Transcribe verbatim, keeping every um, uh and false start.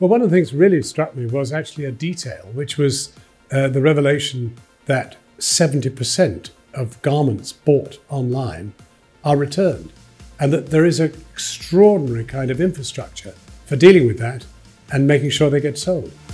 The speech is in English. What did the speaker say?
Well, one of the things that really struck me was actually a detail, which was uh, the revelation that seventy percent of garments bought online are returned, and that there is an extraordinary kind of infrastructure for dealing with that and making sure they get sold.